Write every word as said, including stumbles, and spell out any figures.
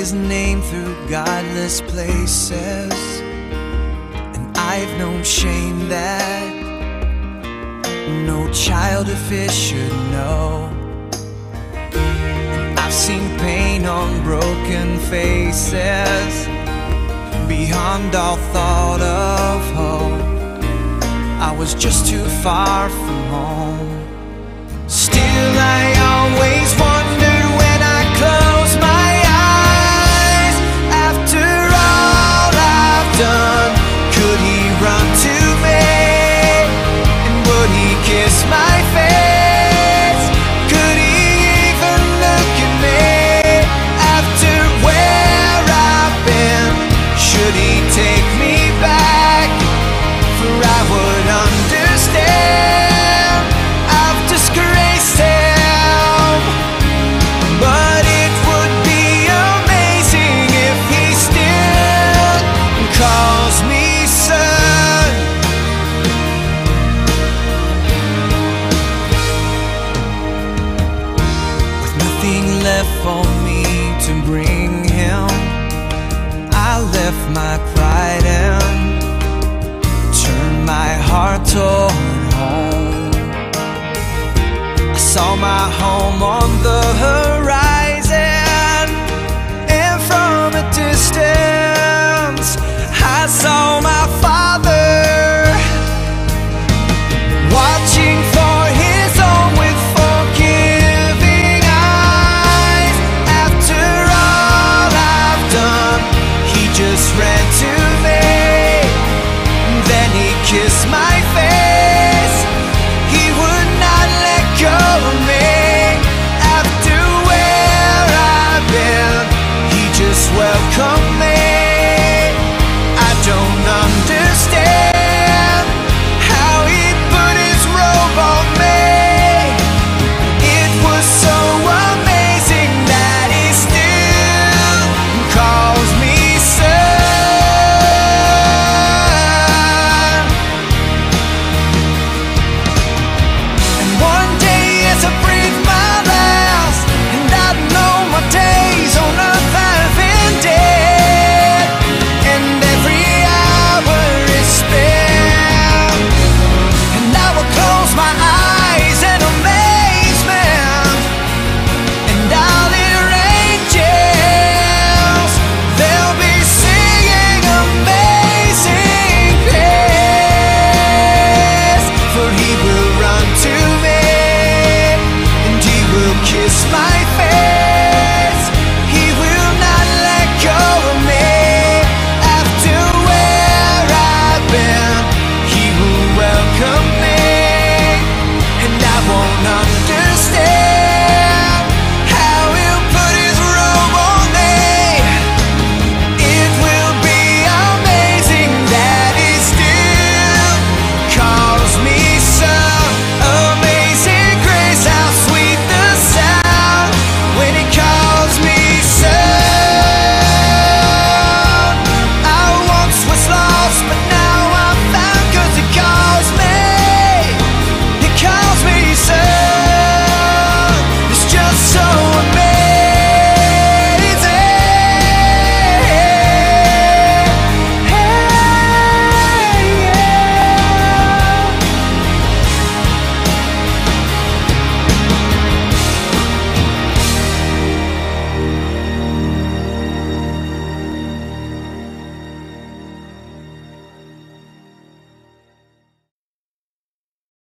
his name through godless places, and I've known shame that no child of his should know. And I've seen pain on broken faces, beyond all thought of hope. I was just too far from home. Still I always wonder when I close my eyes, after all I've done, could he run to me? And would he kiss my face? Could he even look at me? After where I've been, should he take me back? For I would understand I've disgraced him, but it would be amazing if he still calls me son. With nothing left for me to bring him, I left my pride and turned my heart toward home. I saw my home on the horizon, and from a distance I saw my father watching for his own with forgiving eyes. After all I've done, he just ran to me, then he kissed my face. He would not let go of me. After where I've been, he just welcomed me.